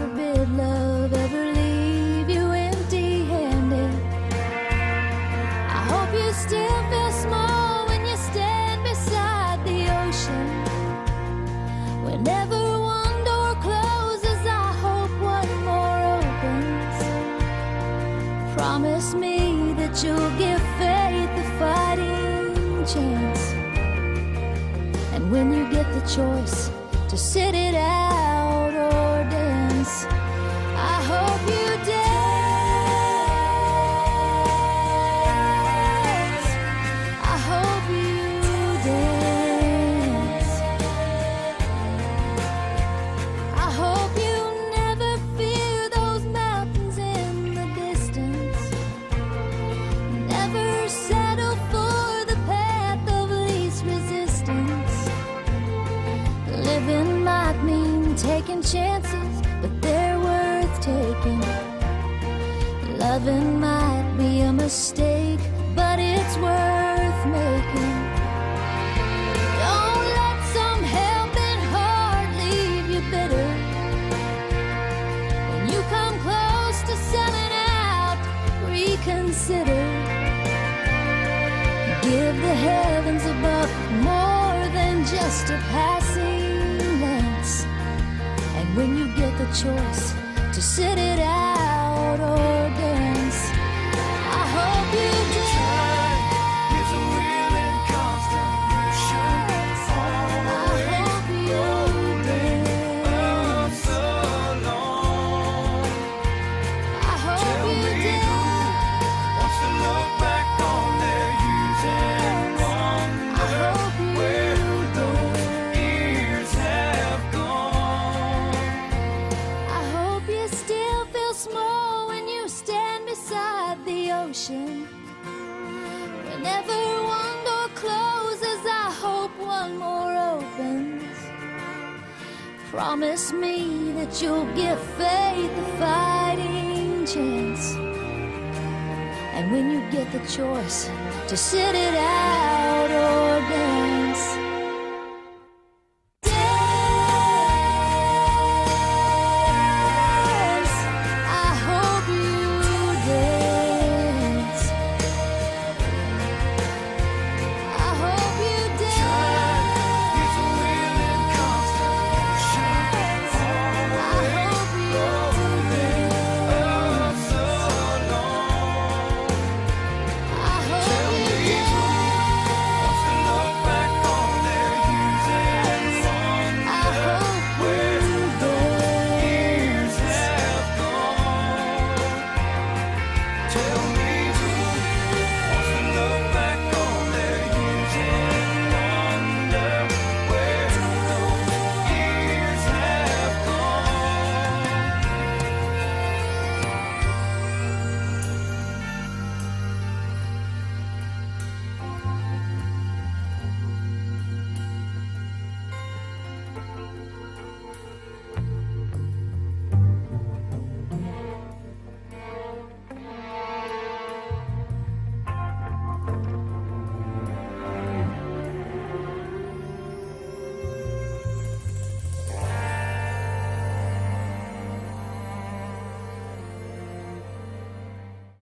forbid love ever leave you empty-handed. I hope you still feel small when you stand beside the ocean. Whenever one door closes, I hope one more opens. Promise me that you'll give faith a fighting chance. And when you get the choice to sit it out or dance, I hope you dance. I hope you dance. I hope you never fear those mountains in the distance. Never settle for the path of least resistance. Living might mean taking chances, but they're worth taking. Loving might be a mistake, but it's worth making. Don't let some helping heart leave you bitter. When you come close to selling out, reconsider. Give the heavens above more than just a passing glance. And when you get the choice to sit it out or dance, I hope you dance. Is a real and constant motion on I the way hope you dance. so long. I hope Tell you me dance. who wants to look back on their years and I wonder hope you where those dance. years have gone. I hope you still feel small when you stand beside the ocean. Whenever one door closes, I hope one more opens. Promise me that you'll give faith a fighting chance. And when you get the choice to sit it out or dance,